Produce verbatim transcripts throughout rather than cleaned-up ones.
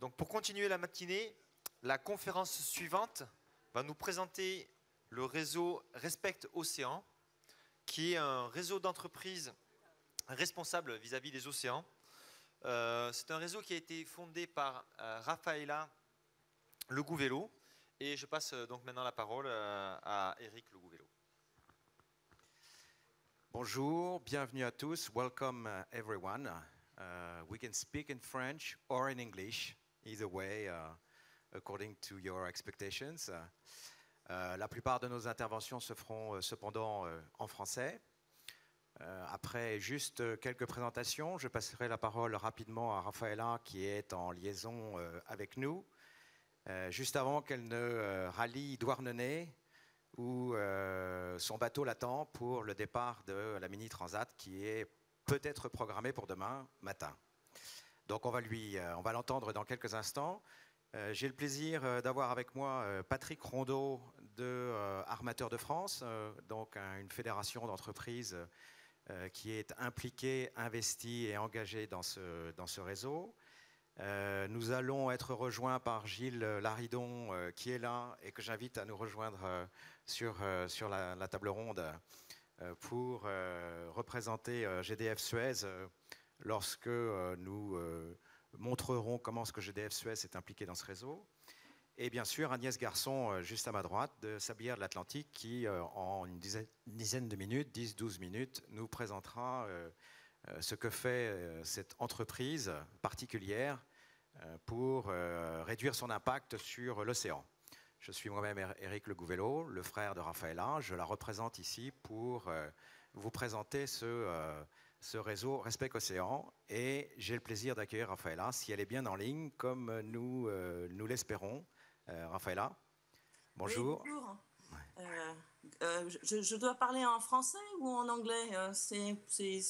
donc pour continuer la matinée, la conférence suivante va nous présenter le réseau Respect Océan, qui est un réseau d'entreprises responsables vis-à-vis des océans. Euh, c'est un réseau qui a été fondé par euh, Rafaela Legouvello. Et je passe donc maintenant la parole euh, à Eric Legouvello. Bonjour, bienvenue à tous. Welcome uh, everyone. Uh, we can speak in French or in English, either way, uh, according to your expectations. Uh, uh, la plupart de nos interventions se feront uh, cependant uh, en français. Uh, après juste uh, quelques présentations, je passerai la parole rapidement à Rafaela qui est en liaison uh, avec nous, uh, juste avant qu'elle ne uh, rallie Douarnenez, où uh, son bateau l'attend pour le départ de la Mini Transat qui est peut-être programmé pour demain matin. Donc on va lui, uh, on va l'entendre dans quelques instants. Uh, J'ai le plaisir uh, d'avoir avec moi uh, Patrick Rondeau de uh, Armateurs de France, uh, donc uh, une fédération d'entreprises uh, qui est impliquée, investie et engagée dans ce, dans ce réseau. Euh, nous allons être rejoints par Gilles Laridon euh, qui est là et que j'invite à nous rejoindre euh, sur, euh, sur la, la table ronde euh, pour euh, représenter euh, G D F Suez euh, lorsque euh, nous euh, montrerons comment ce que G D F Suez est impliqué dans ce réseau. Et bien sûr Agnès Garçon euh, juste à ma droite de Sablières de l'Atlantique qui euh, en une dizaine, une dizaine de minutes, dix douze minutes, nous présentera euh, ce que fait cette entreprise particulière pour réduire son impact sur l'océan. Je suis moi-même Eric Legouvello, le frère de Rafaela. Je la représente ici pour vous présenter ce, ce réseau Respect Océan. Et j'ai le plaisir d'accueillir Rafaela, si elle est bien en ligne, comme nous, nous l'espérons. Rafaela, bonjour. Oui, bonjour. Euh, euh, je, je dois parler en français ou en anglais? euh, C'est...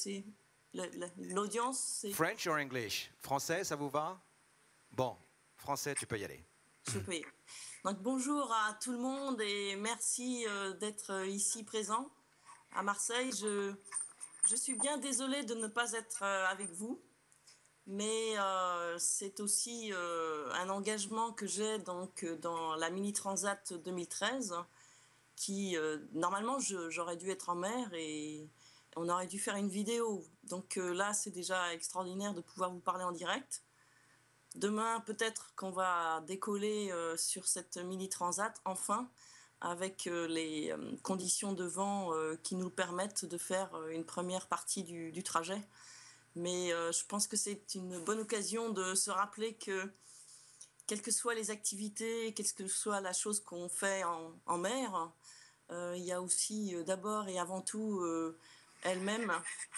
L'audience, c'est... French or English? Français, ça vous va? Bon, français, tu peux y aller. Je peux y aller. Donc, bonjour à tout le monde et merci euh, d'être ici présent à Marseille. Je, je suis bien désolée de ne pas être euh, avec vous, mais euh, c'est aussi euh, un engagement que j'ai donc dans la Mini Transat deux mille treize, qui, euh, normalement, j'aurais dû être en mer et on aurait dû faire une vidéo. Donc euh, là, c'est déjà extraordinaire de pouvoir vous parler en direct. Demain, peut-être qu'on va décoller euh, sur cette Mini Transat, enfin, avec euh, les euh, conditions de vent euh, qui nous permettent de faire euh, une première partie du, du trajet. Mais euh, je pense que c'est une bonne occasion de se rappeler que, quelles que soient les activités, quelle que soit la chose qu'on fait en, en mer, euh, il y a aussi euh, d'abord et avant tout euh, elle-même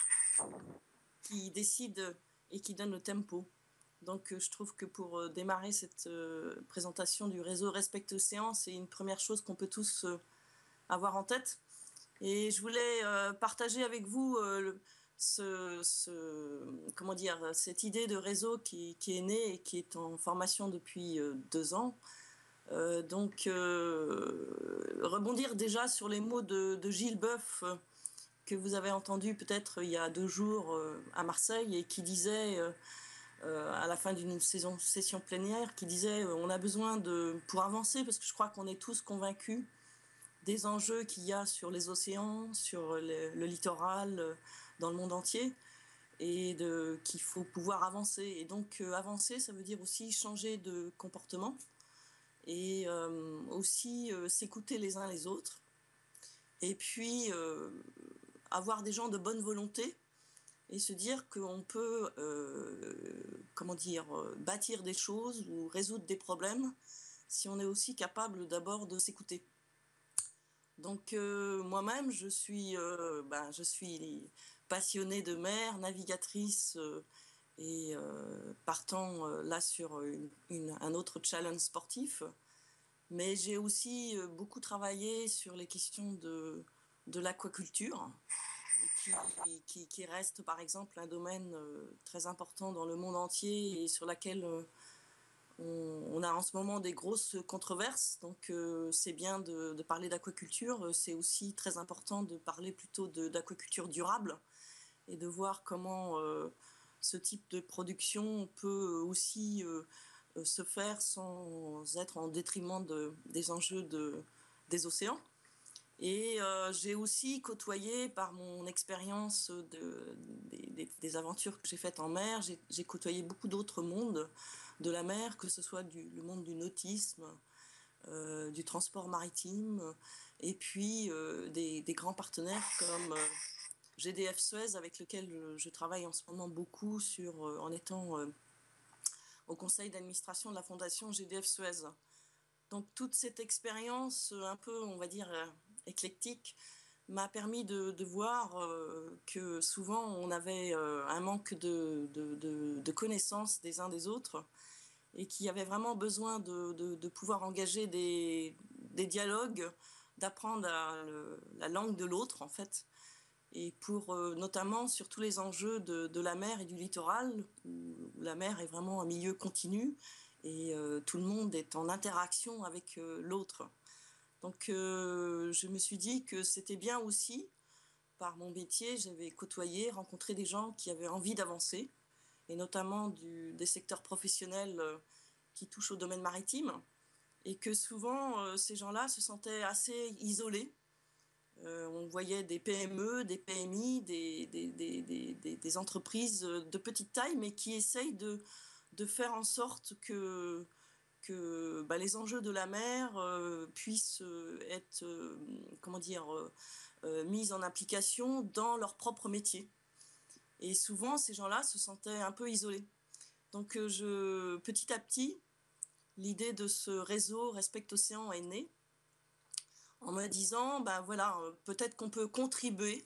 qui décide et qui donne le tempo. Donc je trouve que pour démarrer cette euh, présentation du réseau Respect Océan, c'est une première chose qu'on peut tous euh, avoir en tête. Et je voulais euh, partager avec vous euh, ce, ce, comment dire, cette idée de réseau qui, qui est née et qui est en formation depuis euh, deux ans. Euh, donc euh, rebondir déjà sur les mots de, de Gilles Boeuf, euh, que vous avez entendu peut-être il y a deux jours euh, à Marseille, et qui disait euh, euh, à la fin d'une saison, session plénière, qui disait euh, on a besoin de, pour avancer, parce que je crois qu'on est tous convaincus des enjeux qu'il y a sur les océans, sur le, le littoral, euh, dans le monde entier, et qu'il faut pouvoir avancer. Et donc euh, avancer, ça veut dire aussi changer de comportement, et euh, aussi euh, s'écouter les uns les autres, et puis euh, avoir des gens de bonne volonté et se dire qu'on peut euh, comment dire, bâtir des choses ou résoudre des problèmes si on est aussi capable d'abord de s'écouter. Donc euh, moi-même, je suis, euh, ben, je suis passionnée de mer, navigatrice, euh, et euh, partant euh, là sur une, une, un autre challenge sportif. Mais j'ai aussi beaucoup travaillé sur les questions de, de l'aquaculture, qui, qui, qui reste par exemple un domaine très important dans le monde entier et sur laquelle on, on a en ce moment des grosses controverses. Donc euh, c'est bien de, de parler d'aquaculture, c'est aussi très important de parler plutôt d'aquaculture durable et de voir comment euh, ce type de production peut aussi... Euh, euh, se faire sans être en détriment de, des enjeux de, des océans. Et euh, j'ai aussi côtoyé, par mon expérience de, des, des, des aventures que j'ai faites en mer, j'ai côtoyé beaucoup d'autres mondes de la mer, que ce soit du, le monde du nautisme, euh, du transport maritime, et puis euh, des, des grands partenaires comme euh, G D F Suez, avec lequel je, je travaille en ce moment beaucoup sur, euh, en étant euh, au conseil d'administration de la fondation G D F Suez. Donc toute cette expérience un peu, on va dire, éclectique m'a permis de, de voir euh, que souvent on avait euh, un manque de, de, de, de connaissances des uns des autres et qu'il y avait vraiment besoin de, de, de pouvoir engager des, des dialogues, d'apprendre la langue de l'autre en fait, et pour euh, notamment sur tous les enjeux de, de la mer et du littoral, où la mer est vraiment un milieu continu et euh, tout le monde est en interaction avec euh, l'autre. Donc euh, je me suis dit que c'était bien aussi, par mon métier, j'avais côtoyé, rencontré des gens qui avaient envie d'avancer, et notamment du, des secteurs professionnels euh, qui touchent au domaine maritime, et que souvent euh, ces gens-là se sentaient assez isolés. Euh, on voyait des P M E, des P M I, des, des, des, des, des entreprises de petite taille, mais qui essayent de, de faire en sorte que, que bah, les enjeux de la mer euh, puissent être euh, comment dire, euh, euh, mis en application dans leur propre métier. Et souvent, ces gens-là se sentaient un peu isolés. Donc, euh, je, petit à petit, l'idée de ce réseau Respect Océan est née, en me disant, ben voilà, peut-être qu'on peut contribuer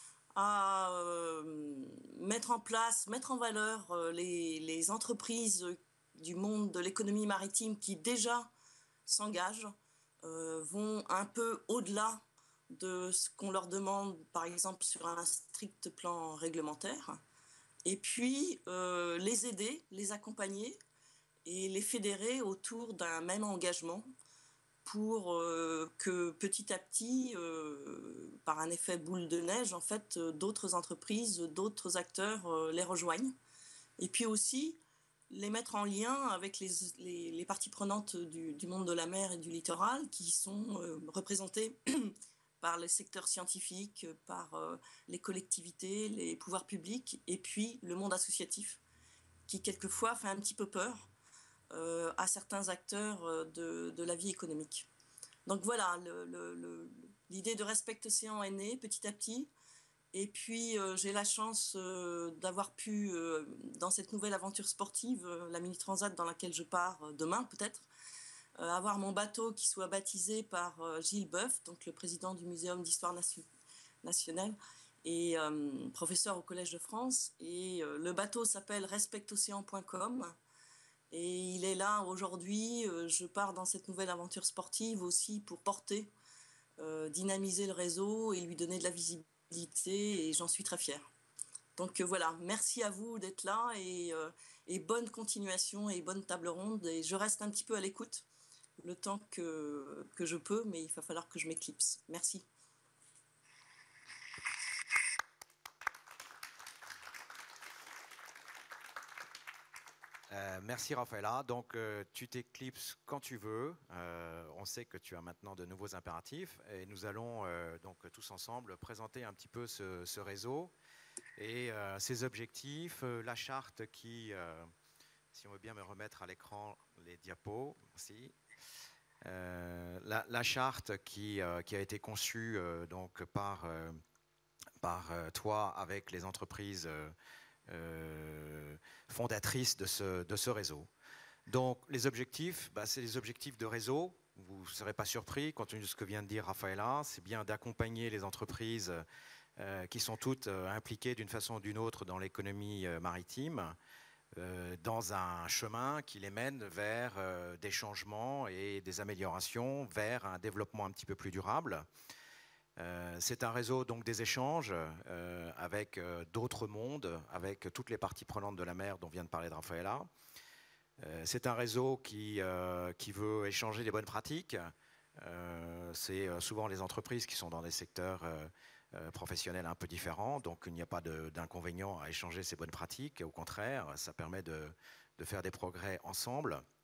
à euh, mettre en place, mettre en valeur euh, les, les entreprises du monde de l'économie maritime qui déjà s'engagent, euh, vont un peu au-delà de ce qu'on leur demande, par exemple, sur un strict plan réglementaire, et puis euh, les aider, les accompagner et les fédérer autour d'un même engagement pour euh, que petit à petit, euh, par un effet boule de neige, en fait, euh, d'autres entreprises, d'autres acteurs euh, les rejoignent. Et puis aussi, les mettre en lien avec les, les, les parties prenantes du, du monde de la mer et du littoral, qui sont euh, représentées par les secteurs scientifiques, par euh, les collectivités, les pouvoirs publics, et puis le monde associatif, qui quelquefois fait un petit peu peur euh, à certains acteurs de, de la vie économique. Donc voilà, l'idée de Respect Océan est née petit à petit. Et puis euh, j'ai la chance euh, d'avoir pu, euh, dans cette nouvelle aventure sportive, euh, la Mini Transat dans laquelle je pars euh, demain peut-être, euh, avoir mon bateau qui soit baptisé par euh, Gilles Boeuf, donc le président du Muséum d'Histoire nation nationale et euh, professeur au Collège de France. Et euh, le bateau s'appelle respect océan point com. Et il est là aujourd'hui. Euh, je pars dans cette nouvelle aventure sportive aussi pour porter, euh, dynamiser le réseau et lui donner de la visibilité. Et j'en suis très fière. Donc euh, voilà, merci à vous d'être là et, euh, et bonne continuation et bonne table ronde. Et je reste un petit peu à l'écoute le temps que, que je peux, mais il va falloir que je m'éclipse. Merci. Euh, merci Raphaëla. Donc euh, tu t'éclipses quand tu veux. Euh, on sait que tu as maintenant de nouveaux impératifs et nous allons euh, donc tous ensemble présenter un petit peu ce, ce réseau et euh, ses objectifs, euh, la charte qui, euh, si on veut bien me remettre à l'écran les diapos, merci. Euh, la, la charte qui, euh, qui a été conçue euh, donc par, euh, par euh, toi avec les entreprises euh, Euh, fondatrice de ce, de ce réseau. Donc les objectifs, bah, c'est les objectifs de réseau. Vous ne serez pas surpris, compte tenu de ce que vient de dire Raphaëla, c'est bien d'accompagner les entreprises euh, qui sont toutes euh, impliquées d'une façon ou d'une autre dans l'économie euh, maritime, euh, dans un chemin qui les mène vers euh, des changements et des améliorations, vers un développement un petit peu plus durable. Euh, c'est un réseau donc des échanges euh, avec euh, d'autres mondes, avec toutes les parties prenantes de la mer dont vient de parler de Raphaëla. Euh, c'est un réseau qui, euh, qui veut échanger des bonnes pratiques. Euh, c'est souvent les entreprises qui sont dans des secteurs euh, euh, professionnels un peu différents, donc il n'y a pas d'inconvénient à échanger ces bonnes pratiques. Au contraire, ça permet de, de faire des progrès ensemble.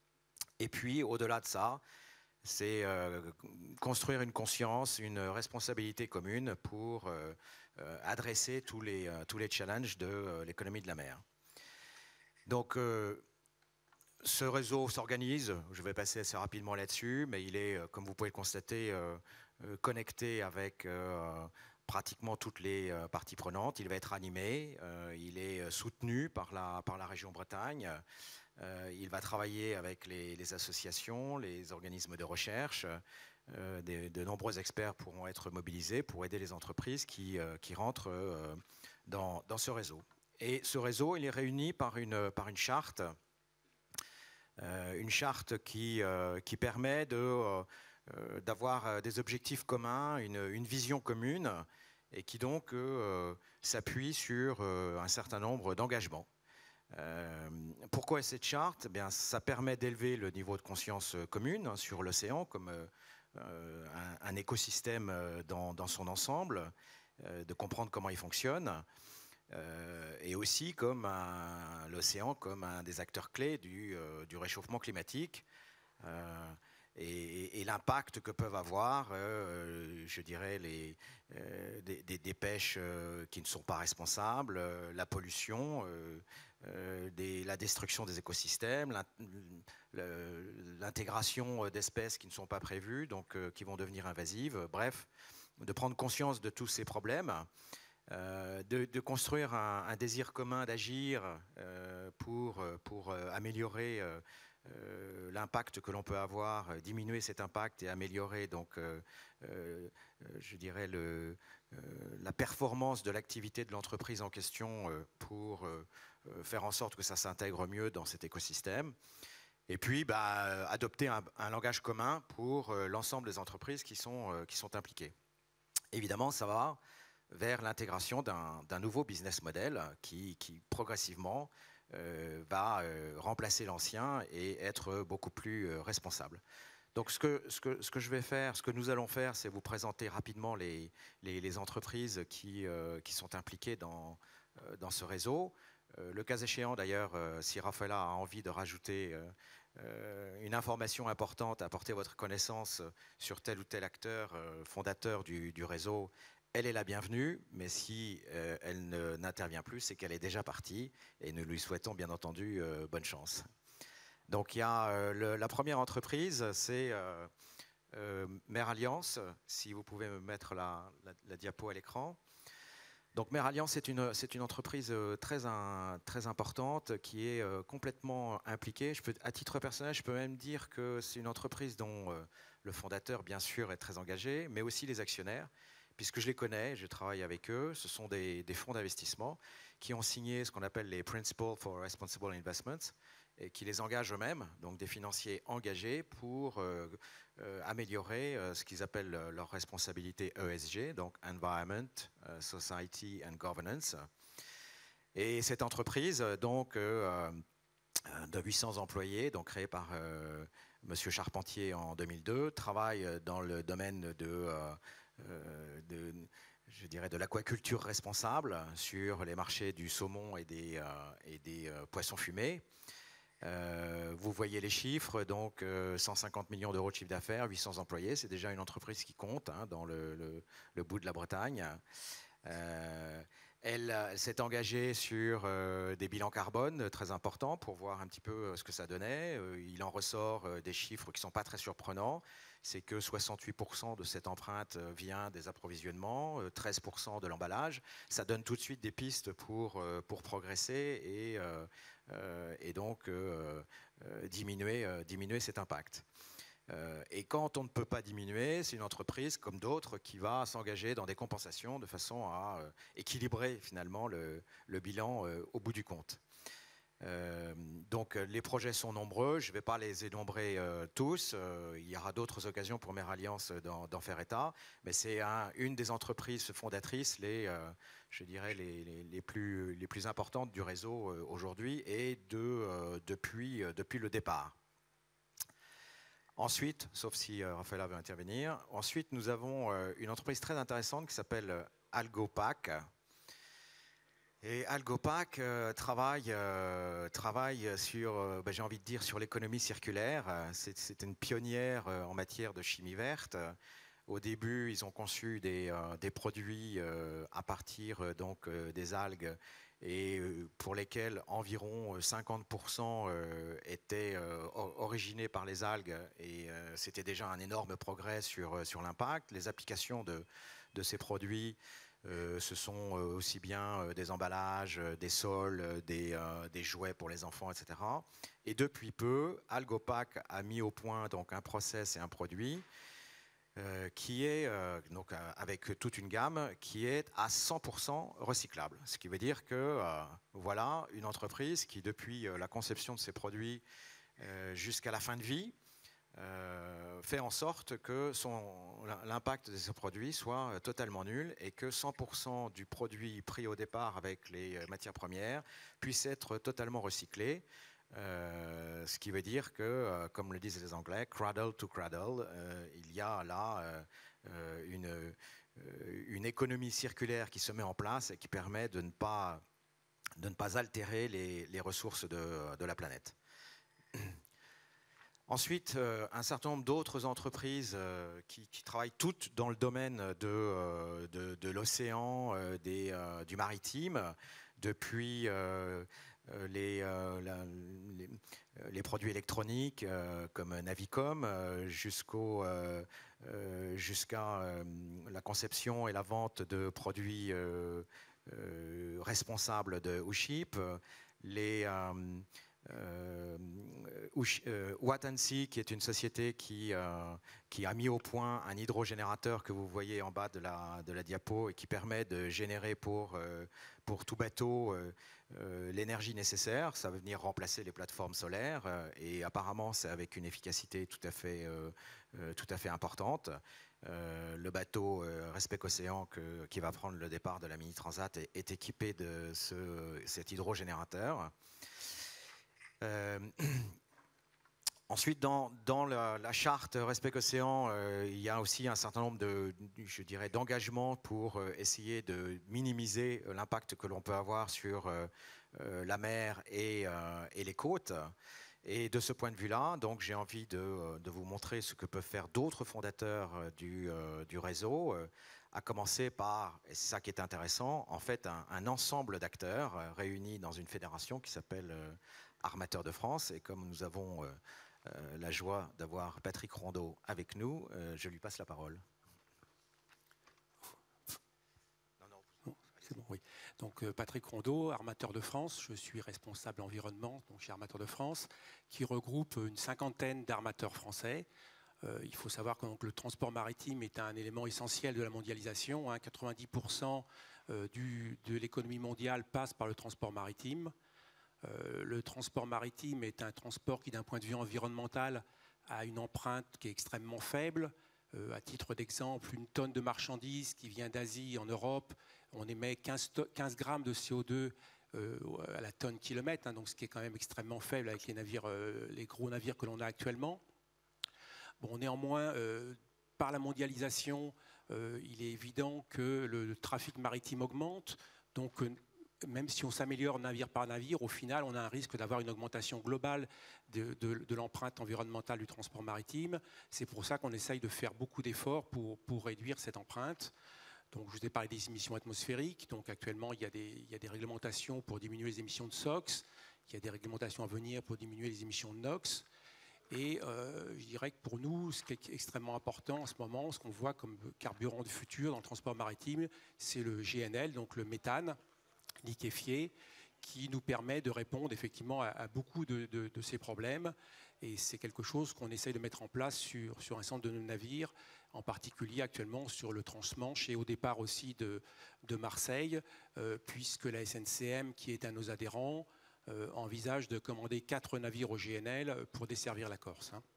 Et puis, au-delà de ça, c'est euh, construire une conscience, une responsabilité commune pour euh, euh, adresser tous les, euh, tous les challenges de euh, l'économie de la mer. Donc, euh, ce réseau s'organise, je vais passer assez rapidement là-dessus, mais il est, comme vous pouvez le constater, euh, euh, connecté avec euh, pratiquement toutes les euh, parties prenantes. Il va être animé, euh, il est soutenu par la, par la région Bretagne. Euh, il va travailler avec les, les associations, les organismes de recherche. Euh, des, de nombreux experts pourront être mobilisés pour aider les entreprises qui, euh, qui rentrent euh, dans, dans ce réseau. Et ce réseau, il est réuni par une, par une charte, euh, une charte qui, euh, qui permet de, euh, d'avoir des objectifs communs, une, une vision commune, et qui donc euh, s'appuie sur euh, un certain nombre d'engagements. Euh, pourquoi cette charte? Eh bien, ça permet d'élever le niveau de conscience commune hein, sur l'océan comme euh, un, un écosystème dans, dans son ensemble, euh, de comprendre comment il fonctionne, euh, et aussi comme l'océan comme un des acteurs clés du, euh, du réchauffement climatique euh, et, et l'impact que peuvent avoir, euh, je dirais, les, euh, des, des, des pêches euh, qui ne sont pas responsables, euh, la pollution, euh, Euh, des, la destruction des écosystèmes, l'intégration d'espèces qui ne sont pas prévues, donc euh, qui vont devenir invasives. Bref, de prendre conscience de tous ces problèmes, euh, de, de construire un, un désir commun d'agir euh, pour, pour euh, améliorer euh, euh, l'impact que l'on peut avoir, euh, diminuer cet impact et améliorer donc, euh, euh, je dirais, le, euh, la performance de l'activité de l'entreprise en question euh, pour euh, faire en sorte que ça s'intègre mieux dans cet écosystème. Et puis, bah, adopter un, un langage commun pour euh, l'ensemble des entreprises qui sont, euh, qui sont impliquées. Évidemment, ça va vers l'intégration d'un nouveau business model qui, qui progressivement euh, va euh, remplacer l'ancien et être beaucoup plus euh, responsable. Donc, ce que, ce, que, ce que je vais faire, ce que nous allons faire, c'est vous présenter rapidement les, les, les entreprises qui, euh, qui sont impliquées dans, euh, dans ce réseau. Euh, le cas échéant, d'ailleurs, euh, si Rafaela a envie de rajouter euh, euh, une information importante à apporter votre connaissance sur tel ou tel acteur euh, fondateur du, du réseau, elle est la bienvenue, mais si euh, elle n'intervient plus, c'est qu'elle est déjà partie, et nous lui souhaitons bien entendu euh, bonne chance. Donc il y a euh, le, la première entreprise, c'est euh, euh, Mer Alliance, si vous pouvez me mettre la, la, la diapo à l'écran. Donc Mer Alliance, c'est une, c'est une entreprise très, un, très importante qui est euh, complètement impliquée. Je peux, à titre personnel, je peux même dire que c'est une entreprise dont euh, le fondateur, bien sûr, est très engagé, mais aussi les actionnaires, puisque je les connais, je travaille avec eux. Ce sont des, des fonds d'investissement qui ont signé ce qu'on appelle les Principles for Responsible Investments et qui les engagent eux-mêmes, donc des financiers engagés pour euh, euh, améliorer euh, ce qu'ils appellent leur responsabilité E S G, donc Environment, euh, Society and Governance. Et cette entreprise, donc, euh, de huit cents employés, donc créée par euh, Monsieur Charpentier en deux mille deux, travaille dans le domaine de, euh, de je dirais de l'aquaculture responsable sur les marchés du saumon et des, euh, et des euh, poissons fumés. Euh, vous voyez les chiffres, donc euh, cent cinquante millions d'euros de chiffre d'affaires, huit cents employés, c'est déjà une entreprise qui compte hein, dans le, le, le bout de la Bretagne. Euh, elle, elle s'est engagée sur euh, des bilans carbone très importants pour voir un petit peu ce que ça donnait. Euh, il en ressort euh, des chiffres qui ne sont pas très surprenants. C'est que soixante-huit pour cent de cette empreinte vient des approvisionnements, treize pour cent de l'emballage. Ça donne tout de suite des pistes pour, pour progresser et, euh, et donc euh, diminuer, euh, diminuer cet impact. Euh, et quand on ne peut pas diminuer, c'est une entreprise comme d'autres qui va s'engager dans des compensations de façon à euh, équilibrer finalement le, le bilan euh, au bout du compte. Euh, donc les projets sont nombreux, je ne vais pas les énumérer euh, tous, euh, il y aura d'autres occasions pour Mer Alliance d'en faire état, mais c'est un, une des entreprises fondatrices, les, euh, je dirais les, les, les, plus, les plus importantes du réseau euh, aujourd'hui et de, euh, depuis, euh, depuis le départ. Ensuite, sauf si euh, Rafaela veut intervenir, ensuite nous avons euh, une entreprise très intéressante qui s'appelle AlgoPack. Et Algopac euh, travaille, euh, travaille sur, euh, ben, j'ai envie de dire, sur l'économie circulaire. C'est une pionnière euh, en matière de chimie verte. Au début, ils ont conçu des, euh, des produits euh, à partir euh, donc, euh, des algues et euh, pour lesquels environ cinquante pour cent euh, étaient euh, originés par les algues. Et euh, c'était déjà un énorme progrès sur, sur l'impact. Les applications de, de ces produits, euh, ce sont aussi bien euh, des emballages, des sols, des, euh, des jouets pour les enfants, et cetera. Et depuis peu, Algopac a mis au point donc, un process et un produit Euh, qui est, euh, donc, euh, avec toute une gamme, qui est à cent pour cent recyclable. Ce qui veut dire que euh, voilà une entreprise qui, depuis euh, la conception de ses produits euh, jusqu'à la fin de vie, euh, fait en sorte que l'impact de ces produits soit euh, totalement nul et que cent pour cent du produit pris au départ avec les euh, matières premières puisse être totalement recyclé. Euh, ce qui veut dire que, euh, comme le disent les Anglais, cradle to cradle, euh, il y a là euh, une, euh, une économie circulaire qui se met en place et qui permet de ne pas, de ne pas altérer les, les ressources de, de la planète. Ensuite, euh, un certain nombre d'autres entreprises euh, qui, qui travaillent toutes dans le domaine de, euh, de, de l'océan, euh, euh, du maritime, depuis euh, les, euh, la, les, les produits électroniques euh, comme Navicom euh, jusqu'au, euh, euh, jusqu'à euh, la conception et la vente de produits euh, euh, responsables de Uship, les... Euh, Euh, euh, Watansi, qui est une société qui, euh, qui a mis au point un hydrogénérateur que vous voyez en bas de la, de la diapo et qui permet de générer pour, euh, pour tout bateau euh, euh, l'énergie nécessaire. Ça va venir remplacer les plateformes solaires euh, et apparemment c'est avec une efficacité tout à fait, euh, euh, tout à fait importante. Euh, le bateau euh, Respect Océan que, qui va prendre le départ de la Mini Transat est, est équipé de ce, cet hydrogénérateur. Euh, ensuite, dans, dans la, la charte Respect Océan, euh, il y a aussi un certain nombre de, je dirais, d'engagements pour euh, essayer de minimiser l'impact que l'on peut avoir sur euh, euh, la mer et, euh, et les côtes. Et de ce point de vue-là, donc j'ai envie de, de vous montrer ce que peuvent faire d'autres fondateurs du, euh, du réseau, euh, à commencer par, et c'est ça qui est intéressant, en fait un, un ensemble d'acteurs euh, réunis dans une fédération qui s'appelle euh, Armateurs de France. Et comme nous avons euh, euh, la joie d'avoir Patrick Rondeau avec nous, euh, je lui passe la parole. Non, non, c'est bon, oui. Donc euh, Patrick Rondeau, Armateurs de France, je suis responsable environnement donc chez Armateurs de France, qui regroupe une cinquantaine d'armateurs français. Euh, il faut savoir que donc, le transport maritime est un élément essentiel de la mondialisation. Hein, quatre-vingt-dix pour cent euh, du, de l'économie mondiale passe par le transport maritime. Euh, le transport maritime est un transport qui, d'un point de vue environnemental, a une empreinte qui est extrêmement faible. Euh, à titre d'exemple, une tonne de marchandises qui vient d'Asie en Europe, on émet quinze, quinze grammes de C O deux euh, à la tonne kilomètre, hein, donc ce qui est quand même extrêmement faible avec les, navires, euh, les gros navires que l'on a actuellement. Bon, néanmoins, euh, par la mondialisation, euh, il est évident que le, le trafic maritime augmente, donc euh, même si on s'améliore navire par navire, au final, on a un risque d'avoir une augmentation globale de, de, de l'empreinte environnementale du transport maritime. C'est pour ça qu'on essaye de faire beaucoup d'efforts pour, pour réduire cette empreinte. Donc, je vous ai parlé des émissions atmosphériques. Donc, actuellement, il y a des, il y a des réglementations pour diminuer les émissions de SOx. Il y a des réglementations à venir pour diminuer les émissions de NOx. Et euh, je dirais que pour nous, ce qui est extrêmement important en ce moment, ce qu'on voit comme carburant du futur dans le transport maritime, c'est le G N L, donc le méthane liquéfié, qui nous permet de répondre effectivement à, à beaucoup de, de, de ces problèmes. Et c'est quelque chose qu'on essaye de mettre en place sur, sur un centre de nos navires, en particulier actuellement sur le transmanche et au départ aussi de, de Marseille, euh, puisque la S N C M, qui est un de nos adhérents, euh, envisage de commander quatre navires au G N L pour desservir la Corse. Hein.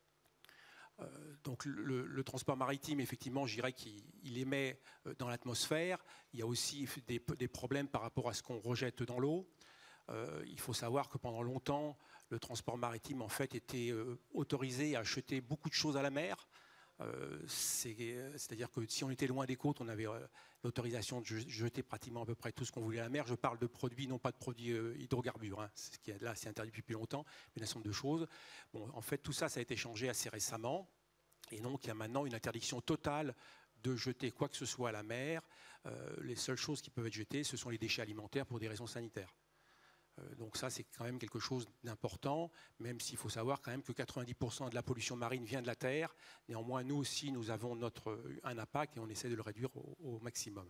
Donc le, le transport maritime, effectivement, je dirais qu'il émet dans l'atmosphère. Il y a aussi des, des problèmes par rapport à ce qu'on rejette dans l'eau. Euh, il faut savoir que pendant longtemps, le transport maritime en fait était euh, autorisé à jeter beaucoup de choses à la mer. Euh, C'est-à-dire que si on était loin des côtes, on avait euh, l'autorisation de jeter pratiquement à peu près tout ce qu'on voulait à la mer. Je parle de produits, non pas de produits euh, hydrocarbures, hein, ce qui est là c'est interdit depuis longtemps, mais un certain nombre de choses. Bon, en fait, tout ça, ça a été changé assez récemment. Et donc, il y a maintenant une interdiction totale de jeter quoi que ce soit à la mer. Euh, les seules choses qui peuvent être jetées, ce sont les déchets alimentaires pour des raisons sanitaires. Euh, donc ça, c'est quand même quelque chose d'important, même s'il faut savoir quand même que quatre-vingt-dix pour cent de la pollution marine vient de la Terre. Néanmoins, nous aussi, nous avons notre, un impact et on essaie de le réduire au, au maximum.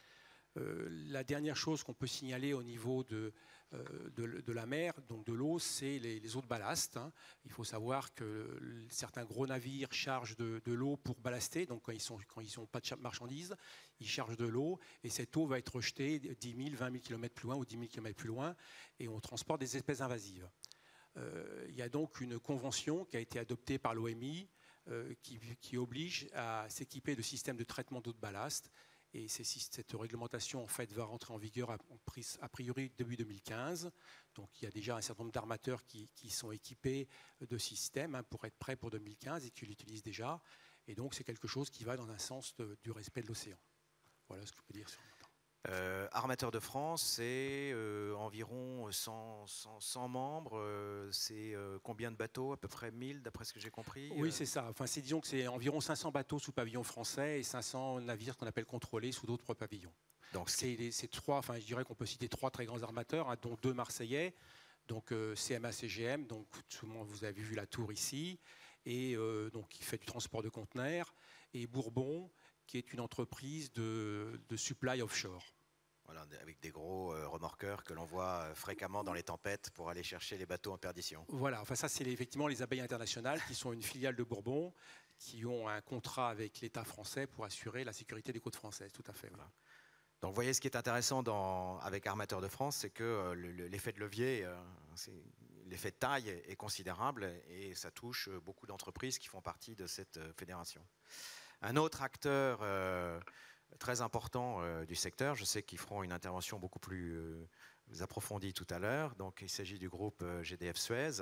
Euh, la dernière chose qu'on peut signaler au niveau de, euh, de, de la mer, donc de l'eau, c'est les, les eaux de ballast. Hein. Il faut savoir que certains gros navires chargent de, de l'eau pour ballaster, donc quand ils sont, quand ils n'ont pas de marchandises, ils chargent de l'eau et cette eau va être rejetée dix mille, vingt mille kilomètres plus loin ou dix mille kilomètres plus loin et on transporte des espèces invasives. Euh, il y a donc une convention qui a été adoptée par l'O M I euh, qui, qui oblige à s'équiper de systèmes de traitement d'eau de ballast. Et cette réglementation en fait, va rentrer en vigueur a priori début deux mille quinze. Donc il y a déjà un certain nombre d'armateurs qui, qui sont équipés de systèmes hein, pour être prêts pour deux mille quinze et qui l'utilisent déjà. Et donc c'est quelque chose qui va dans un sens de, du respect de l'océan. Voilà ce que je peux dire sur le temps. Euh, Armateurs de France, c'est euh, environ cent, cent, cent membres. Euh, c'est euh, combien de bateaux? À peu près mille, d'après ce que j'ai compris. Oui, c'est ça. Enfin, c'est disons que c'est environ cinq cents bateaux sous pavillon français et cinq cents navires qu'on appelle contrôlés sous d'autres pavillons. Donc c'est trois. Enfin, je dirais qu'on peut citer trois très grands armateurs, hein, dont deux marseillais. Donc euh, C M A C G M. Donc tout le monde, vous avez vu la tour ici, et euh, donc qui fait du transport de conteneurs, et Bourbon, qui est une entreprise de, de supply offshore. Voilà, avec des gros euh, remorqueurs que l'on voit euh, fréquemment dans les tempêtes pour aller chercher les bateaux en perdition. Voilà, enfin ça c'est effectivement les Abeilles Internationales qui sont une filiale de Bourbon, qui ont un contrat avec l'État français pour assurer la sécurité des côtes françaises, tout à fait. Voilà. Donc vous voyez, ce qui est intéressant dans, avec Armateurs de France, c'est que euh, l'effet de levier, euh, l'effet de taille est considérable et ça touche beaucoup d'entreprises qui font partie de cette euh, fédération. Un autre acteur euh, très important euh, du secteur, je sais qu'ils feront une intervention beaucoup plus euh, approfondie tout à l'heure, donc il s'agit du groupe euh, G D F Suez.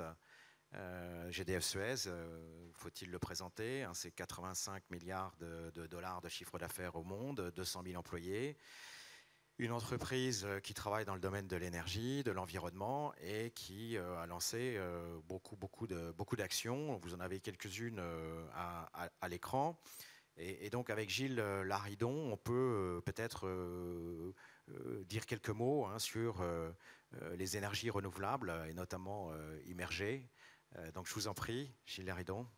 Euh, G D F Suez, euh, faut-il le présenter, hein, c'est quatre-vingt-cinq milliards de, de dollars de chiffre d'affaires au monde, deux cent mille employés, une entreprise qui travaille dans le domaine de l'énergie, de l'environnement et qui euh, a lancé euh, beaucoup, beaucoup de, beaucoup d'actions. Vous en avez quelques-unes euh, à, à, à l'écran. Et, et donc avec Gilles Laridon, on peut euh, peut-être euh, euh, dire quelques mots hein, sur euh, les énergies renouvelables et notamment euh, immergées. Euh, donc je vous en prie, Gilles Laridon.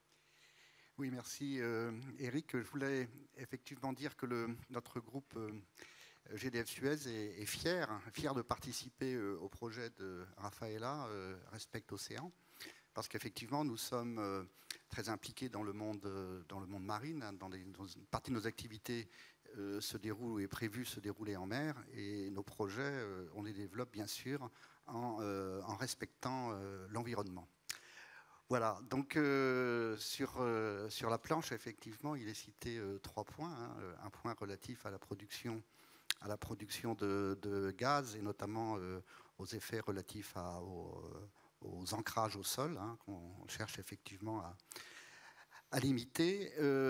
Oui, merci euh, Eric. Je voulais effectivement dire que le, notre groupe euh, G D F Suez est, est fier, fier de participer euh, au projet de Rafaela, euh, Respect Océan, parce qu'effectivement nous sommes euh, très impliqués dans le monde, euh, dans le monde marine. Hein, dans les, dans une partie de nos activités euh, se déroule ou est prévue se dérouler en mer, et nos projets, euh, on les développe bien sûr en, euh, en respectant euh, l'environnement. Voilà, donc euh, sur, euh, sur la planche, effectivement, il est cité euh, trois points. Hein, un point relatif à la production, à la production de, de gaz et notamment euh, aux effets relatifs à, aux, aux ancrages au sol, hein, qu'on cherche effectivement à, à limiter.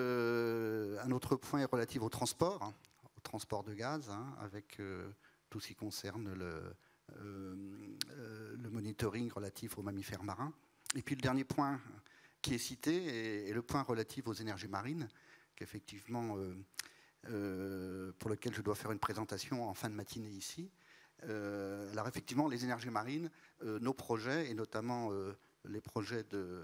Euh, un autre point est relatif au transport, hein, au transport de gaz, hein, avec euh, tout ce qui concerne le, euh, euh, le monitoring relatif aux mammifères marins. Et puis le dernier point qui est cité est, est le point relatif aux énergies marines, qu'effectivement, euh, euh, pour lequel je dois faire une présentation en fin de matinée ici. Euh, alors effectivement, les énergies marines, euh, nos projets, et notamment euh, les projets de,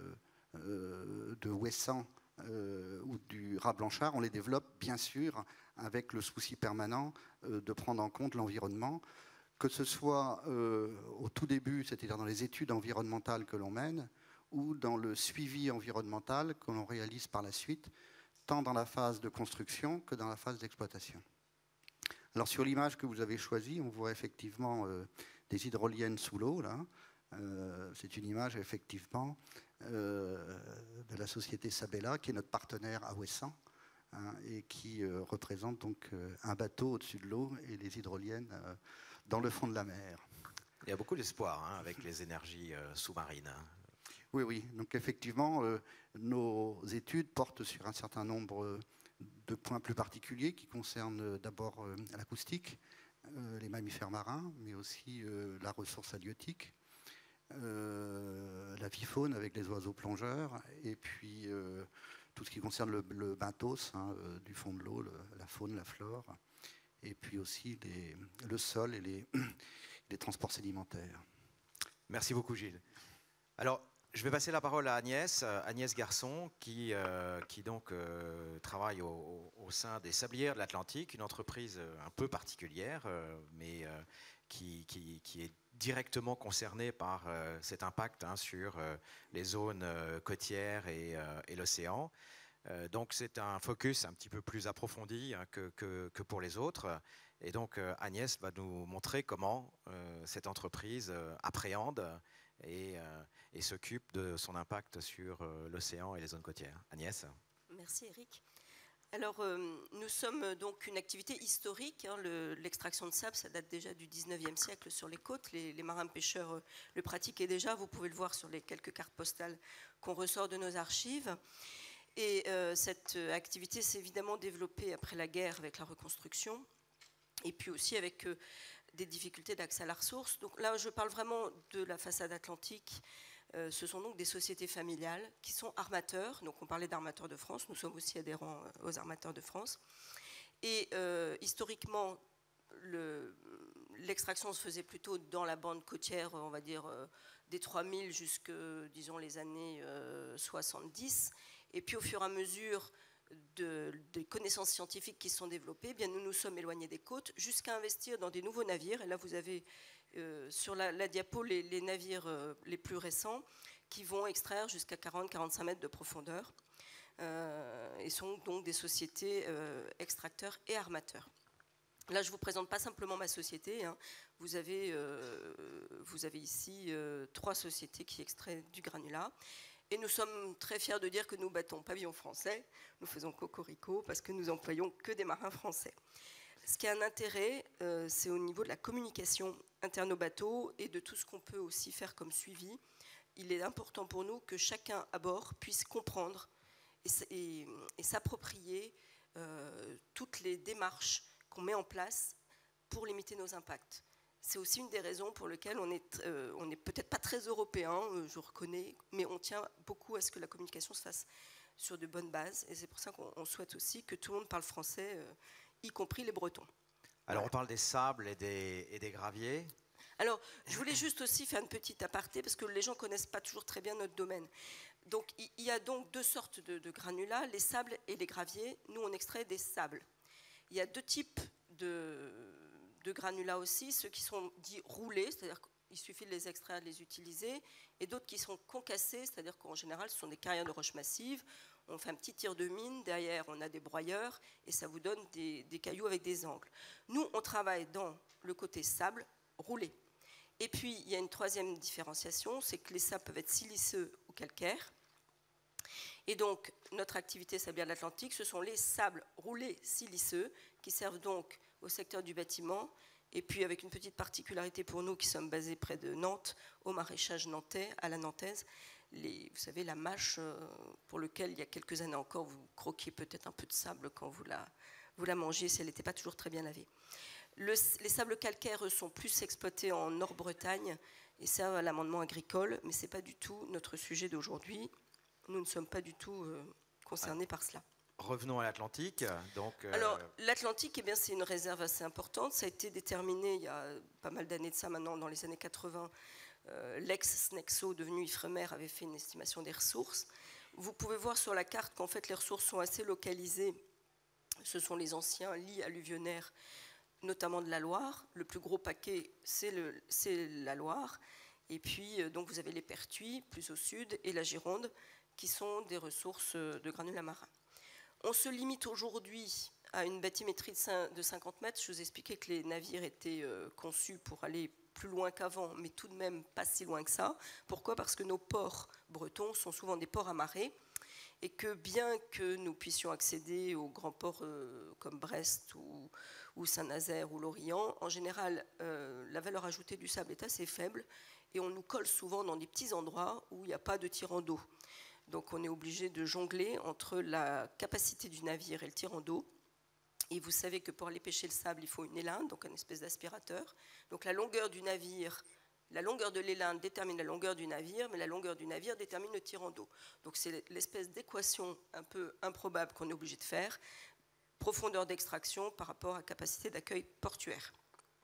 euh, de Ouessant euh, ou du Raz Blanchard, on les développe bien sûr avec le souci permanent euh, de prendre en compte l'environnement, que ce soit euh, au tout début, c'est-à-dire dans les études environnementales que l'on mène, ou dans le suivi environnemental que l'on réalise par la suite, tant dans la phase de construction que dans la phase d'exploitation. Alors sur l'image que vous avez choisie, on voit effectivement euh, des hydroliennes sous l'eau, là. Euh, c'est une image effectivement euh, de la société Sabella, qui est notre partenaire à Ouessant, hein, et qui euh, représente donc euh, un bateau au-dessus de l'eau et les hydroliennes euh, dans le fond de la mer. Il y a beaucoup d'espoir hein, avec les énergies euh, sous-marines. Hein. Oui, oui. Donc effectivement, euh, nos études portent sur un certain nombre de points plus particuliers qui concernent d'abord euh, l'acoustique, euh, les mammifères marins, mais aussi euh, la ressource halieutique, euh, la vie faune avec les oiseaux plongeurs, et puis euh, tout ce qui concerne le, le benthos, hein, euh, du fond de l'eau, la faune, la flore, et puis aussi les, le sol et les, les transports sédimentaires. Merci beaucoup, Gilles. Alors, je vais passer la parole à Agnès, Agnès Garçon, qui, euh, qui donc euh, travaille au, au sein des Sablières de l'Atlantique, une entreprise un peu particulière, euh, mais euh, qui, qui, qui est directement concernée par euh, cet impact hein, sur euh, les zones euh, côtières et, euh, et l'océan. Euh, donc c'est un focus un petit peu plus approfondi hein, que, que, que pour les autres. Et donc euh, Agnès va nous montrer comment euh, cette entreprise euh, appréhende et, euh, et s'occupe de son impact sur euh, l'océan et les zones côtières. Agnès. Merci Eric. Alors euh, nous sommes donc une activité historique, hein, le, l'extraction de sable, ça date déjà du dix-neuvième siècle sur les côtes, les, les marins pêcheurs euh, le pratiquaient déjà, vous pouvez le voir sur les quelques cartes postales qu'on ressort de nos archives. Et euh, cette activité s'est évidemment développée après la guerre avec la reconstruction, et puis aussi avec euh, des difficultés d'accès à la ressource. Donc là, je parle vraiment de la façade atlantique. Euh, ce sont donc des sociétés familiales qui sont armateurs. Donc on parlait d'armateurs de France, nous sommes aussi adhérents aux armateurs de France. Et euh, historiquement, le, l'extraction se faisait plutôt dans la bande côtière, on va dire, euh, des trois mille jusque, disons, les années euh, soixante-dix. Et puis au fur et à mesure de, des connaissances scientifiques qui se sont développées, eh bien, nous nous sommes éloignés des côtes jusqu'à investir dans des nouveaux navires. Et là, vous avez euh, sur la, la diapo les, les navires euh, les plus récents qui vont extraire jusqu'à quarante à quarante-cinq mètres de profondeur euh, et sont donc des sociétés euh, extracteurs et armateurs. Là, je ne vous présente pas simplement ma société. Hein. Vous, avez, euh, vous avez ici euh, trois sociétés qui extraient du granulat. Et nous sommes très fiers de dire que nous battons pavillon français, nous faisons cocorico parce que nous employons que des marins français. Ce qui a un intérêt, euh, c'est au niveau de la communication interne aux bateaux et de tout ce qu'on peut aussi faire comme suivi. Il est important pour nous que chacun à bord puisse comprendre et, et, et s'approprier euh, toutes les démarches qu'on met en place pour limiter nos impacts. C'est aussi une des raisons pour lesquelles on est, euh, on n'est peut-être pas très européen, euh, je reconnais, mais on tient beaucoup à ce que la communication se fasse sur de bonnes bases. Et c'est pour ça qu'on souhaite aussi que tout le monde parle français, euh, y compris les Bretons. Alors voilà. On parle des sables et des, et des graviers. Alors, je voulais juste aussi faire une petite aparté, parce que les gens ne connaissent pas toujours très bien notre domaine. Donc, il y a donc deux sortes de, de granulats, les sables et les graviers. Nous, on extrait des sables. Il y a deux types de... de granulats aussi, ceux qui sont dits roulés, c'est-à-dire qu'il suffit de les extraire, de les utiliser, et d'autres qui sont concassés, c'est-à-dire qu'en général, ce sont des carrières de roches massives. On fait un petit tir de mine, derrière, on a des broyeurs, et ça vous donne des, des cailloux avec des angles. Nous, on travaille dans le côté sable roulé. Et puis, il y a une troisième différenciation, c'est que les sables peuvent être siliceux ou calcaires. Et donc, notre activité Sablières de l'Atlantique, ce sont les sables roulés siliceux, qui servent donc au secteur du bâtiment, et puis avec une petite particularité pour nous qui sommes basés près de Nantes, au maraîchage nantais, à la nantaise, les, vous savez, la mâche euh, pour laquelle il y a quelques années encore, vous croquiez peut-être un peu de sable quand vous la, vous la mangez, si elle n'était pas toujours très bien lavée. Le, les sables calcaires sont plus exploités en Nord-Bretagne et servent à l'amendement agricole, mais ce n'est pas du tout notre sujet d'aujourd'hui. Nous ne sommes pas du tout euh, concernés par cela. Revenons à l'Atlantique. Donc, euh... Alors, l'Atlantique, eh bien, c'est une réserve assez importante. Ça a été déterminé il y a pas mal d'années de ça maintenant, dans les années quatre-vingts. Euh, L'ex-Snexo, devenu Ifremer, avait fait une estimation des ressources. Vous pouvez voir sur la carte qu'en fait, les ressources sont assez localisées. Ce sont les anciens lits alluvionnaires, notamment de la Loire. Le plus gros paquet, c'est, le, c'est la Loire. Et puis, donc, vous avez les Pertuis, plus au sud, et la Gironde, qui sont des ressources de granulats marins. On se limite aujourd'hui à une bathymétrie de cinquante mètres. Je vous expliquais que les navires étaient conçus pour aller plus loin qu'avant, mais tout de même pas si loin que ça. Pourquoi ? Parce que nos ports bretons sont souvent des ports amarrés et que bien que nous puissions accéder aux grands ports comme Brest ou, ou Saint-Nazaire ou l'Orient, en général, euh, la valeur ajoutée du sable est assez faible et on nous colle souvent dans des petits endroits où il n'y a pas de tirant d'eau. Donc on est obligé de jongler entre la capacité du navire et le tirant d'eau. Et vous savez que pour aller pêcher le sable, il faut une élinde, donc une espèce d'aspirateur. Donc la longueur du navire, la longueur de l'élinde détermine la longueur du navire, mais la longueur du navire détermine le tirant d'eau. Donc c'est l'espèce d'équation un peu improbable qu'on est obligé de faire, profondeur d'extraction par rapport à capacité d'accueil portuaire.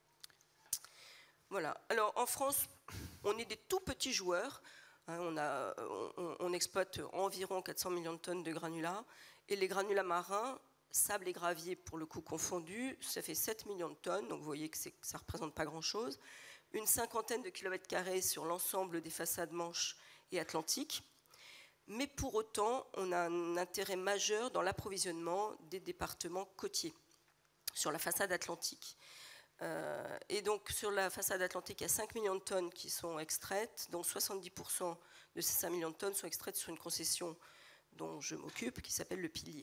Voilà. Alors en France, on est des tout petits joueurs. Hein, on, a, on, on exploite environ quatre cents millions de tonnes de granulats. Et les granulats marins, sable et gravier pour le coup confondus, ça fait sept millions de tonnes. Donc vous voyez que ça ne représente pas grand-chose. Une cinquantaine de kilomètres carrés sur l'ensemble des façades Manche et Atlantique. Mais pour autant, on a un intérêt majeur dans l'approvisionnement des départements côtiers sur la façade atlantique. Euh, et donc sur la façade atlantique, il y a cinq millions de tonnes qui sont extraites, dont soixante-dix pour cent de ces cinq millions de tonnes sont extraites sur une concession dont je m'occupe, qui s'appelle le Pilier.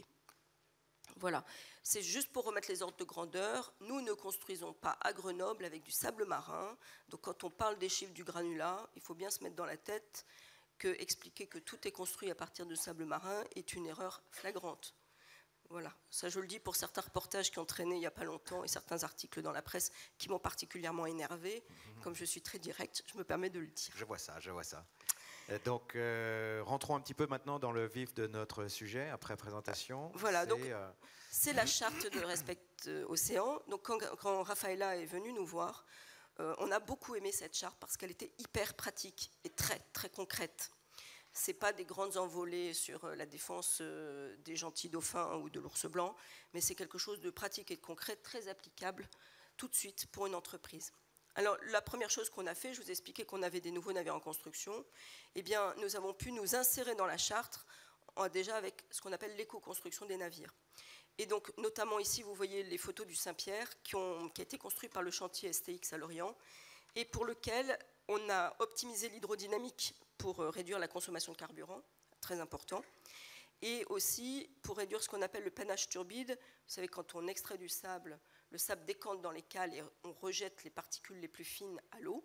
Voilà, c'est juste pour remettre les ordres de grandeur. Nous ne construisons pas à Grenoble avec du sable marin. Donc quand on parle des chiffres du granulat, il faut bien se mettre dans la tête que expliquer que tout est construit à partir de sable marin est une erreur flagrante. Voilà, ça je le dis pour certains reportages qui ont traîné il n'y a pas longtemps et certains articles dans la presse qui m'ont particulièrement énervé. Mmh. Comme je suis très directe, je me permets de le dire. Je vois ça, je vois ça. Donc, euh, rentrons un petit peu maintenant dans le vif de notre sujet, après présentation. Voilà, donc euh... c'est la charte de Respect Océan. Donc, quand, quand Rafaela est venue nous voir, euh, on a beaucoup aimé cette charte parce qu'elle était hyper pratique et très, très concrète. Ce n'est pas des grandes envolées sur la défense des gentils dauphins ou de l'ours blanc, mais c'est quelque chose de pratique et de concret, très applicable tout de suite pour une entreprise. Alors, la première chose qu'on a fait, je vous ai expliqué qu'on avait des nouveaux navires en construction, eh bien, nous avons pu nous insérer dans la charte déjà avec ce qu'on appelle l'éco-construction des navires. Et donc, notamment ici, vous voyez les photos du Saint-Pierre qui ont qui a été construit par le chantier S T X à Lorient et pour lequel on a optimisé l'hydrodynamique pour réduire la consommation de carburant, très important, et aussi pour réduire ce qu'on appelle le panache turbide. Vous savez, quand on extrait du sable, le sable décante dans les cales et on rejette les particules les plus fines à l'eau.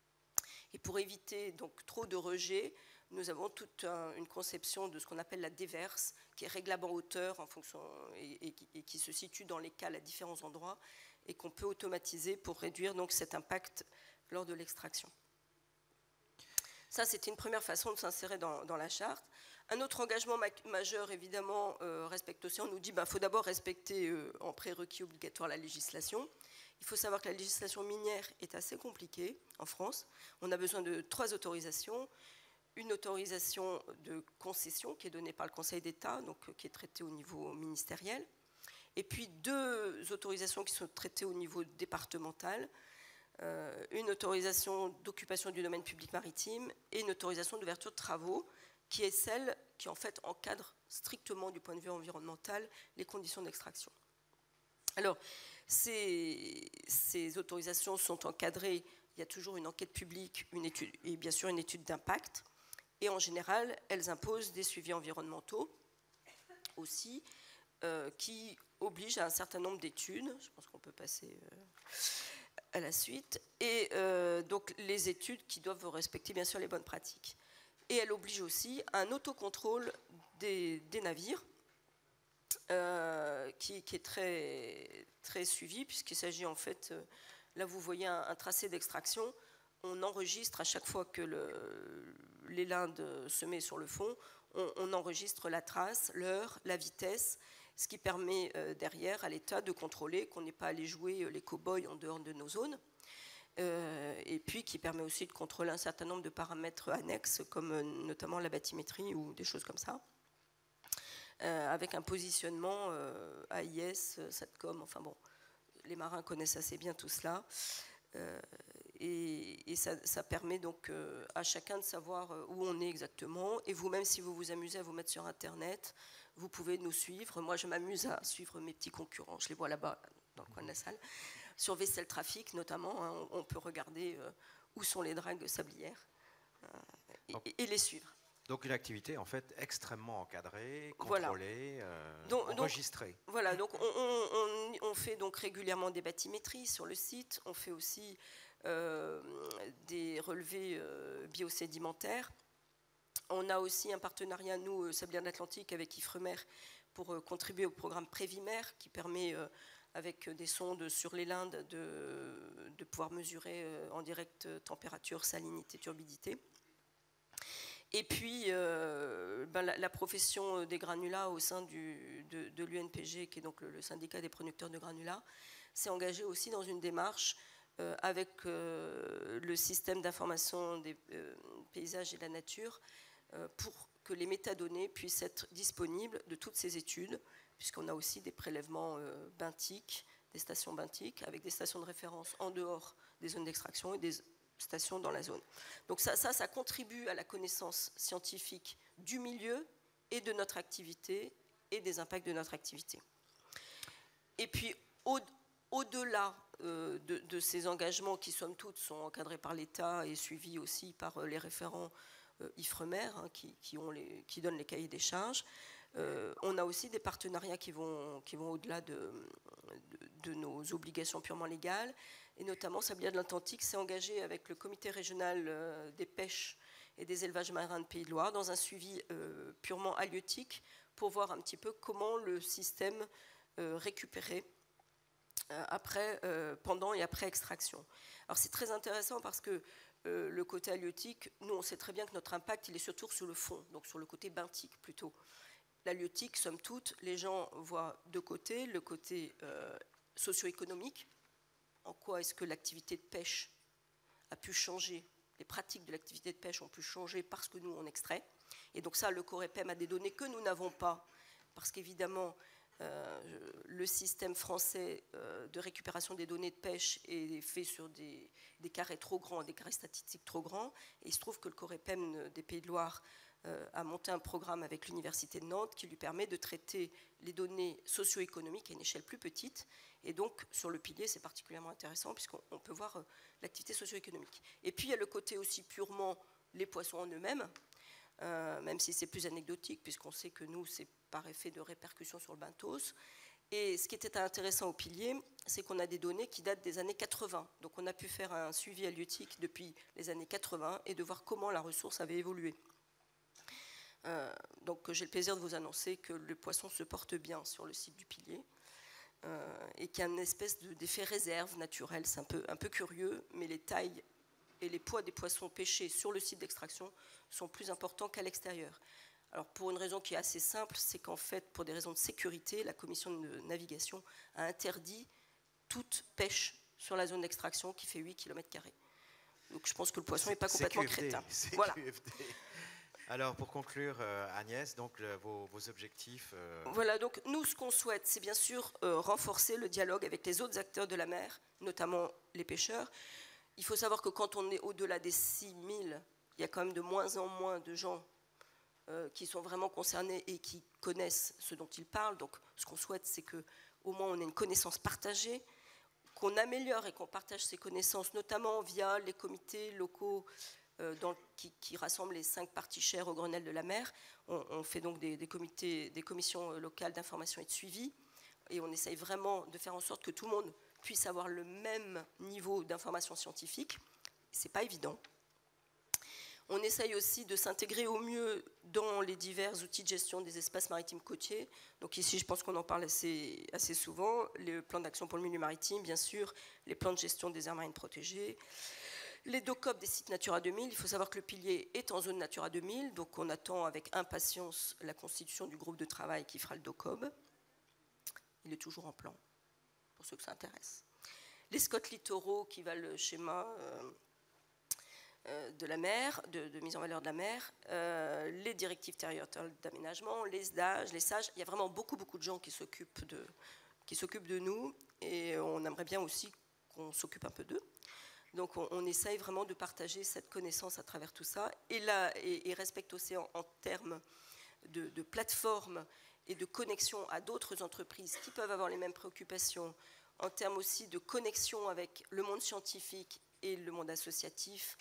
Et pour éviter donc trop de rejet, nous avons toute un, une conception de ce qu'on appelle la déverse, qui est réglable en hauteur en fonction, et, et, et qui se situe dans les cales à différents endroits et qu'on peut automatiser pour réduire donc cet impact lors de l'extraction. Ça, c'était une première façon de s'insérer dans, dans la charte. Un autre engagement ma majeur, évidemment, euh, Respect Océan nous dit qu'il ben, faut d'abord respecter euh, en prérequis obligatoire la législation. Il faut savoir que la législation minière est assez compliquée en France. On a besoin de trois autorisations. Une autorisation de concession qui est donnée par le Conseil d'État, donc euh, qui est traitée au niveau ministériel. Et puis deux autorisations qui sont traitées au niveau départemental. Euh, une autorisation d'occupation du domaine public maritime et une autorisation d'ouverture de travaux qui est celle qui en fait encadre strictement du point de vue environnemental les conditions d'extraction. Alors, ces, ces autorisations sont encadrées, il y a toujours une enquête publique une étude, et bien sûr une étude d'impact, et en général, elles imposent des suivis environnementaux aussi, euh, qui obligent à un certain nombre d'études. Je pense qu'on peut passer euh, à la suite. Et euh, donc, les études qui doivent respecter bien sûr les bonnes pratiques. Et elle oblige aussi à un autocontrôle des, des navires, euh, qui, qui est très, très suivi, puisqu'il s'agit en fait, euh, là vous voyez un, un tracé d'extraction, on enregistre à chaque fois que l'élinde se met sur le fond, on, on enregistre la trace, l'heure, la vitesse, ce qui permet euh, derrière à l'État de contrôler qu'on n'est pas allé jouer les cow-boys en dehors de nos zones. Euh, et puis qui permet aussi de contrôler un certain nombre de paramètres annexes, comme euh, notamment la bathymétrie ou des choses comme ça, euh, avec un positionnement euh, A I S, SATCOM, enfin bon, les marins connaissent assez bien tout cela, euh, et, et ça, ça permet donc euh, à chacun de savoir où on est exactement, et vous-même, si vous vous amusez à vous mettre sur Internet, vous pouvez nous suivre. Moi, je m'amuse à suivre mes petits concurrents, je les vois là-bas, dans le coin de la salle. Sur Vessel Trafic notamment, hein, on peut regarder euh, où sont les dragues sablières euh, et, et les suivre. Donc une activité en fait extrêmement encadrée, contrôlée, voilà. euh, donc, enregistrée. Donc, voilà, donc on, on, on fait donc régulièrement des bathymétries sur le site, on fait aussi euh, des relevés euh, biosédimentaires. On a aussi un partenariat, nous, Sablières de l'Atlantique, avec Ifremer, pour euh, contribuer au programme Prévimer, qui permet, euh, avec des sondes sur les lindes, de, de pouvoir mesurer euh, en direct température, salinité, turbidité. Et puis, euh, ben, la, la profession des granulats au sein du, de, de l'U N P G, qui est donc le, le syndicat des producteurs de granulats, s'est engagée aussi dans une démarche euh, avec euh, le système d'information des euh, paysages et de la nature euh, pour que les métadonnées puissent être disponibles de toutes ces études, puisqu'on a aussi des prélèvements euh, benthiques, des stations benthiques, avec des stations de référence en dehors des zones d'extraction et des stations dans la zone. Donc ça, ça, ça contribue à la connaissance scientifique du milieu et de notre activité et des impacts de notre activité. Et puis, au, au-delà euh, de, de ces engagements qui, somme toute, sont encadrés par l'État et suivis aussi par euh, les référents euh, Ifremer, hein, qui, qui, ont les, qui donnent les cahiers des charges, euh, on a aussi des partenariats qui vont, qui vont au-delà de, de, de nos obligations purement légales. Et notamment, Sablières de l'Atlantique s'est engagé avec le comité régional euh, des pêches et des élevages marins de Pays de Loire dans un suivi euh, purement halieutique pour voir un petit peu comment le système euh, récupérait euh, après, euh, pendant et après extraction. Alors c'est très intéressant parce que euh, le côté halieutique, nous on sait très bien que notre impact il est surtout sur le fond, donc sur le côté benthique plutôt. L'halieutique, somme toute, les gens voient deux côtés, le côté euh, socio-économique. En quoi est-ce que l'activité de pêche a pu changer, les pratiques de l'activité de pêche ont pu changer parce que nous, on extrait. Et donc ça, le COREPEM a des données que nous n'avons pas, parce qu'évidemment, euh, le système français euh, de récupération des données de pêche est fait sur des, des carrés trop grands, des carrés statistiques trop grands. Et il se trouve que le COREPEM des Pays de Loire euh, a monté un programme avec l'Université de Nantes qui lui permet de traiter les données socio-économiques à une échelle plus petite. Et donc, sur le pilier, c'est particulièrement intéressant puisqu'on peut voir euh, l'activité socio-économique. Et puis, il y a le côté aussi purement les poissons en eux-mêmes, euh, même si c'est plus anecdotique puisqu'on sait que nous, c'est par effet de répercussion sur le benthos. Et ce qui était intéressant au pilier, c'est qu'on a des données qui datent des années quatre-vingts. Donc, on a pu faire un suivi halieutique depuis les années quatre-vingts et de voir comment la ressource avait évolué. Euh, donc, j'ai le plaisir de vous annoncer que le poisson se porte bien sur le site du pilier. Euh, et qu'il y a une espèce d'effet réserve naturel, c'est un peu, un peu curieux, mais les tailles et les poids des poissons pêchés sur le site d'extraction sont plus importants qu'à l'extérieur. Alors pour une raison qui est assez simple, c'est qu'en fait, pour des raisons de sécurité, la commission de navigation a interdit toute pêche sur la zone d'extraction qui fait huit kilomètres carrés. Donc je pense que le poisson n'est pas complètement crétin. Voilà. Alors, pour conclure, euh, Agnès, donc le, vos, vos objectifs. Euh... Voilà, donc nous, ce qu'on souhaite, c'est bien sûr euh, renforcer le dialogue avec les autres acteurs de la mer, notamment les pêcheurs. Il faut savoir que quand on est au-delà des six mille, il y a quand même de moins en moins de gens euh, qui sont vraiment concernés et qui connaissent ce dont ils parlent. Donc, ce qu'on souhaite, c'est qu'au moins on ait une connaissance partagée, qu'on améliore et qu'on partage ces connaissances, notamment via les comités locaux. Dans, qui, qui rassemble les cinq parties chères au Grenelle de la mer. On, on fait donc des, des, comités, des commissions locales d'information et de suivi, et on essaye vraiment de faire en sorte que tout le monde puisse avoir le même niveau d'information scientifique. Ce n'est pas évident. On essaye aussi de s'intégrer au mieux dans les divers outils de gestion des espaces maritimes côtiers. Donc ici, je pense qu'on en parle assez, assez souvent. Les plans d'action pour le milieu maritime, bien sûr, les plans de gestion des aires marines protégées, les DOCOP des sites Natura deux mille. Il faut savoir que le pilier est en zone Natura deux mille, donc on attend avec impatience la constitution du groupe de travail qui fera le DOCOB. Il est toujours en plan, pour ceux que ça intéresse. Les scots littoraux qui valent le schéma euh, euh, de la mer, de, de mise en valeur de la mer, euh, les directives territoriales d'aménagement, les S D A G, les S A G. Il y a vraiment beaucoup, beaucoup de gens qui s'occupent de, qui s'occupent de nous, et on aimerait bien aussi qu'on s'occupe un peu d'eux. Donc on, on essaye vraiment de partager cette connaissance à travers tout ça. Et, là, et, et Respect Océan en termes de, de plateforme et de connexion à d'autres entreprises qui peuvent avoir les mêmes préoccupations, en termes aussi de connexion avec le monde scientifique et le monde associatif,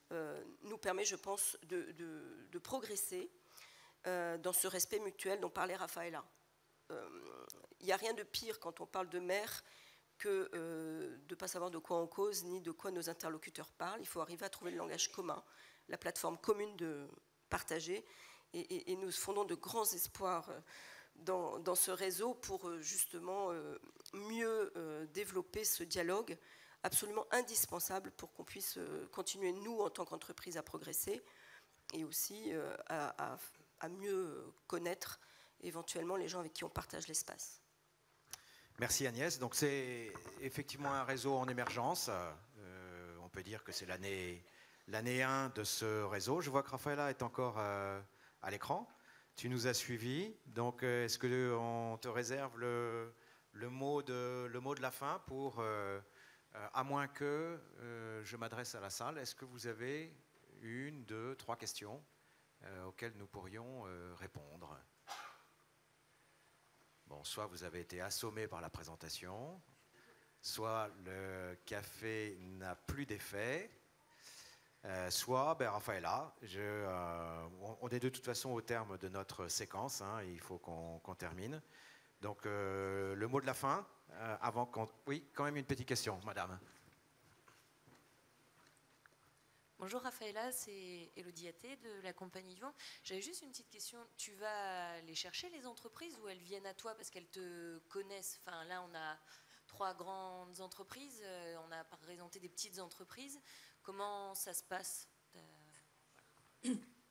euh, nous permet, je pense, de, de, de progresser euh, dans ce respect mutuel dont parlait Rafaela. Il n'y a rien de pire quand on parle de mer que euh, de ne pas savoir de quoi on cause ni de quoi nos interlocuteurs parlent. Il faut arriver à trouver le langage commun, la plateforme commune de partager, et, et, et nous fondons de grands espoirs dans, dans ce réseau pour justement euh, mieux euh, développer ce dialogue absolument indispensable pour qu'on puisse euh, continuer, nous, en tant qu'entreprise, à progresser et aussi euh, à, à, à mieux connaître éventuellement les gens avec qui on partage l'espace. Merci Agnès. Donc c'est effectivement un réseau en émergence. Euh, on peut dire que c'est l'année l'année un de ce réseau. Je vois que Rafaela est encore euh, à l'écran. Tu nous as suivis. Donc euh, est-ce qu'on te réserve le, le, mot de, le mot de la fin pour, euh, euh, à moins que euh, je m'adresse à la salle, est-ce que vous avez une, deux, trois questions euh, auxquelles nous pourrions euh, répondre ? Bon, soit vous avez été assommé par la présentation, soit le café n'a plus d'effet, euh, soit, ben, Rafaela, je, euh, on est de toute façon au terme de notre séquence, hein, il faut qu'on qu'on termine. Donc, euh, le mot de la fin, euh, avant qu'on... Oui, quand même une petite question, madame. Bonjour Rafaela, c'est Elodie Athé de la compagnie Vent. J'avais juste une petite question. Tu vas les chercher les entreprises ou elles viennent à toi parce qu'elles te connaissent? Enfin là on a trois grandes entreprises, on a présenté des petites entreprises. Comment ça se passe? euh,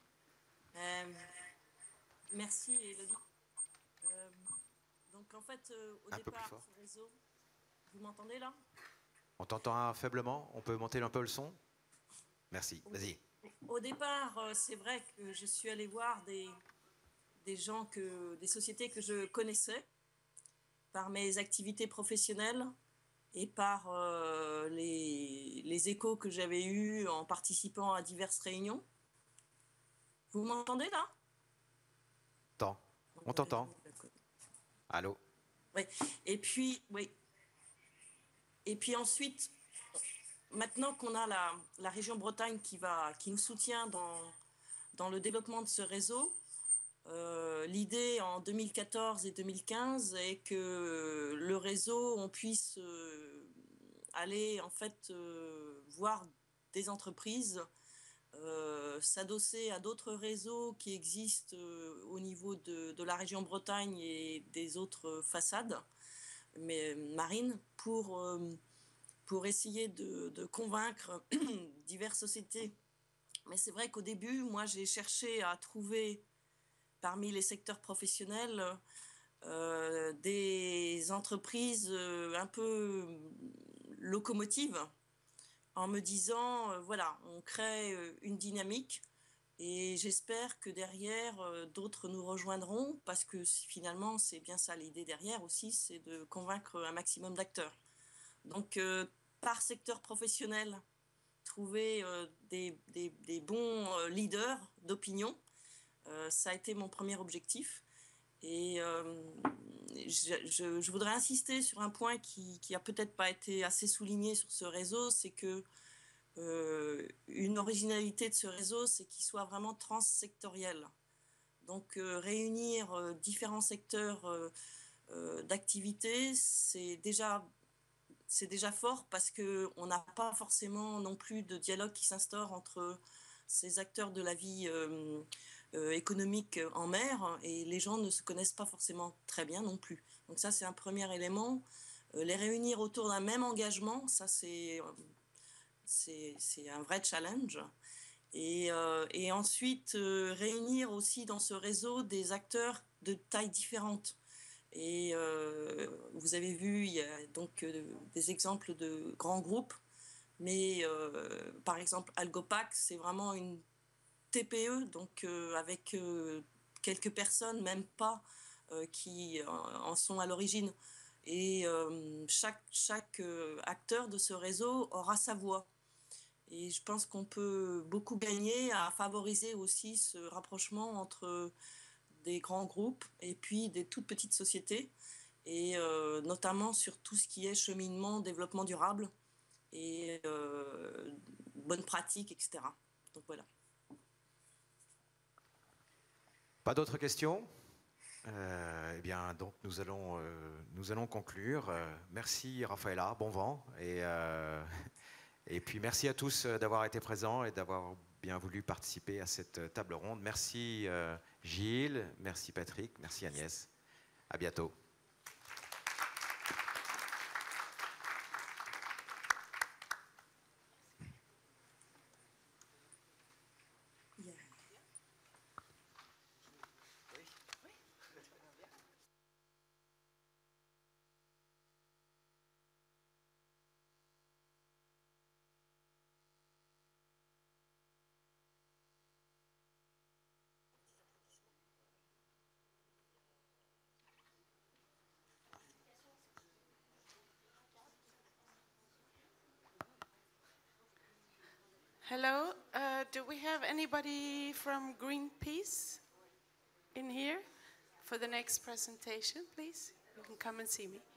Merci Elodie. Euh, donc en fait euh, au un départ ce réseau, vous m'entendez là? On t'entend faiblement, on peut monter un peu le son? Merci, vas-y. Au départ, c'est vrai que je suis allée voir des, des gens, que, des sociétés que je connaissais par mes activités professionnelles et par euh, les, les échos que j'avais eus en participant à diverses réunions. Vous m'entendez là? T'entends. On t'entend. Allô? Oui. Et puis, oui. Et puis ensuite... Maintenant qu'on a la, la région Bretagne qui, va, qui nous soutient dans, dans le développement de ce réseau, euh, l'idée en deux mille quatorze et deux mille quinze est que le réseau, on puisse euh, aller en fait euh, voir des entreprises, euh, s'adosser à d'autres réseaux qui existent euh, au niveau de, de la région Bretagne et des autres façades mais, marines pour... Euh, pour essayer de, de convaincre diverses sociétés. Mais c'est vrai qu'au début, moi, j'ai cherché à trouver parmi les secteurs professionnels euh, des entreprises euh, un peu locomotives en me disant, euh, voilà, on crée une dynamique et j'espère que derrière, euh, d'autres nous rejoindront parce que finalement, c'est bien ça l'idée derrière aussi, c'est de convaincre un maximum d'acteurs. Donc, euh, par secteur professionnel, trouver euh, des, des, des bons euh, leaders d'opinion, euh, ça a été mon premier objectif. Et euh, je, je, je voudrais insister sur un point qui n'a peut-être pas été assez souligné sur ce réseau, c'est que euh, une originalité de ce réseau, c'est qu'il soit vraiment transsectoriel. Donc, euh, réunir euh, différents secteurs euh, euh, d'activité, c'est déjà... c'est déjà fort parce qu'on n'a pas forcément non plus de dialogue qui s'instaure entre ces acteurs de la vie euh, euh, économique en mer et les gens ne se connaissent pas forcément très bien non plus. Donc ça, c'est un premier élément. Euh, les réunir autour d'un même engagement, ça, c'est, c'est, c'est un vrai challenge. Et, euh, et ensuite, euh, réunir aussi dans ce réseau des acteurs de tailles différentes. Et euh, vous avez vu, il y a donc euh, des exemples de grands groupes, mais euh, par exemple Algopac, c'est vraiment une T P E, donc euh, avec euh, quelques personnes, même pas, euh, qui en sont à l'origine. Et euh, chaque, chaque euh, acteur de ce réseau aura sa voix. Et je pense qu'on peut beaucoup gagner à favoriser aussi ce rapprochement entre des grands groupes et puis des toutes petites sociétés, et euh, notamment sur tout ce qui est cheminement, développement durable et euh, bonnes pratiques, et cetera. Donc voilà. Pas d'autres questions? Euh, eh bien, donc nous allons, euh, nous allons conclure. Euh, merci Raphaëla, bon vent. Et, euh, et puis merci à tous d'avoir été présents et d'avoir bien voulu participer à cette table ronde. Merci euh, Gilles, merci Patrick, merci Agnès. À bientôt. Hello, uh, do we have anybody from Greenpeace in here for the next presentation, please? You can come and see me.